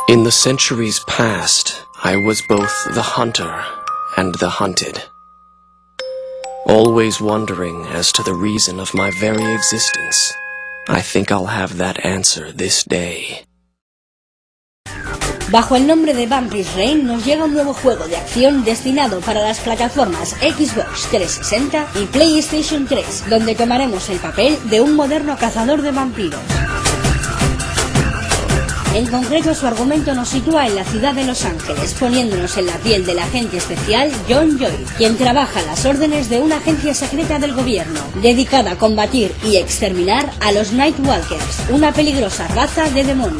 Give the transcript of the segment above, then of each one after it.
In the centuries past, I was both the hunter and the hunted, always wondering as to the reason of my very existence. I think I'll have that answer this day. Bajo el nombre de Vampire Reign nos llega un nuevo juego de acción destinado para las plataformas Xbox 360 y PlayStation 3, donde tomaremos el papel de un moderno cazador de vampiros. En concreto, su argumento nos sitúa en la ciudad de Los Ángeles, poniéndonos en la piel del agente especial John Joy, quien trabaja a las órdenes de una agencia secreta del gobierno, dedicada a combatir y exterminar a los Nightwalkers, una peligrosa raza de demonios.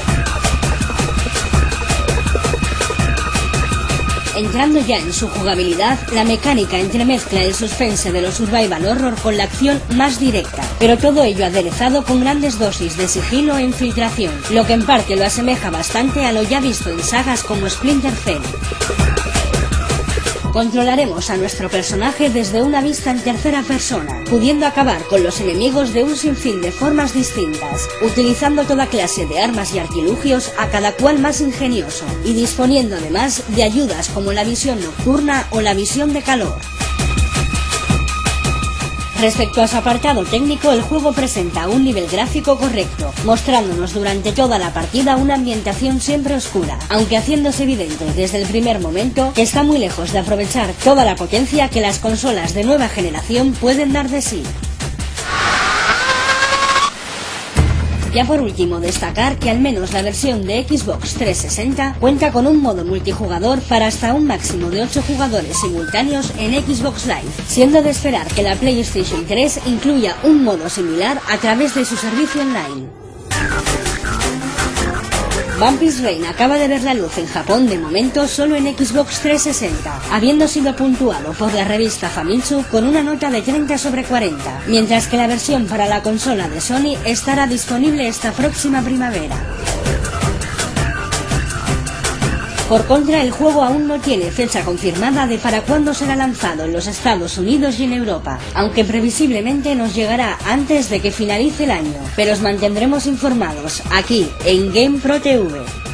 Entrando ya en su jugabilidad, la mecánica entremezcla el suspense de los survival horror con la acción más directa, pero todo ello aderezado con grandes dosis de sigilo e infiltración, lo que en parte lo asemeja bastante a lo ya visto en sagas como Splinter Cell. Controlaremos a nuestro personaje desde una vista en tercera persona, pudiendo acabar con los enemigos de un sinfín de formas distintas, utilizando toda clase de armas y artilugios, a cada cual más ingenioso, y disponiendo además de ayudas como la visión nocturna o la visión de calor. Respecto a su apartado técnico, el juego presenta un nivel gráfico correcto, mostrándonos durante toda la partida una ambientación siempre oscura, aunque haciéndose evidente desde el primer momento que está muy lejos de aprovechar toda la potencia que las consolas de nueva generación pueden dar de sí. Ya por último, destacar que al menos la versión de Xbox 360 cuenta con un modo multijugador para hasta un máximo de 8 jugadores simultáneos en Xbox Live, siendo de esperar que la PlayStation 3 incluya un modo similar a través de su servicio online. Vampire Reign acaba de ver la luz en Japón de momento solo en Xbox 360, habiendo sido puntuado por la revista Famitsu con una nota de 30/40, mientras que la versión para la consola de Sony estará disponible esta próxima primavera. Por contra, el juego aún no tiene fecha confirmada de para cuándo será lanzado en los Estados Unidos y en Europa, aunque previsiblemente nos llegará antes de que finalice el año, pero os mantendremos informados aquí en GamePro TV.